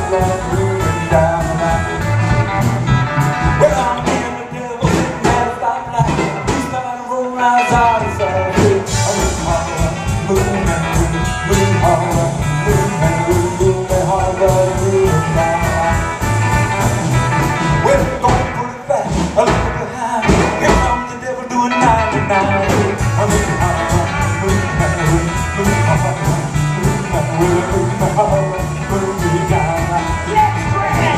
love moving down the line. Well, I'm in the devil sitting at a stoplight. He's trying to roll around his eyes. I'm moving harder, moving harder, moving harder, moving down the line. Well, we're gonna put it back a little behind. Here comes the devil doing 99. I'm moving harder, moving harder, moving harder, moving harder, moving down the line. Let's scream!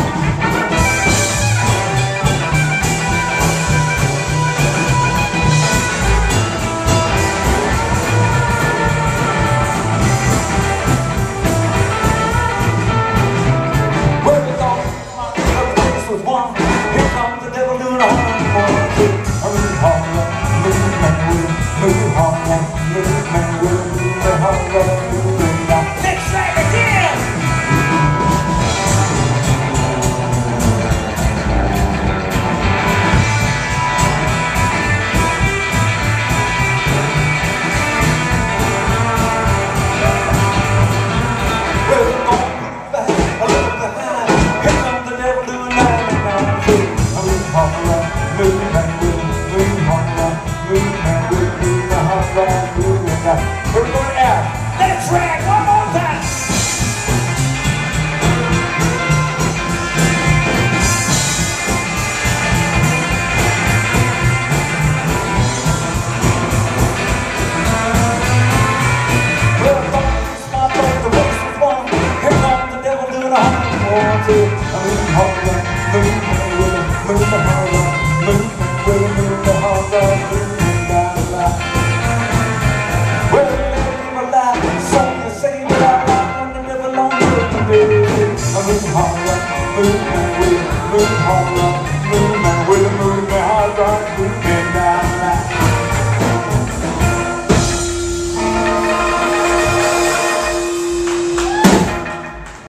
Here comes the devil doing 100 more. I'm moving harder, moving harder, moving harder, moving down. Next track again! Well, we're gonna put it back a little behind. Here comes the devil doing 99. I'm moving harder, moving harder, moving down. We're going to add that track one more time. Well, I'm gonna use my boat, the race is won. Here comes the devil doing 100 more. I'm moving harder, moving harder, moving harder, moving down the line. Well, I'm alive, so you say that I'm alive, and the devil on the day. I'm moving harder, moving harder, moving harder, moving harder, moving harder.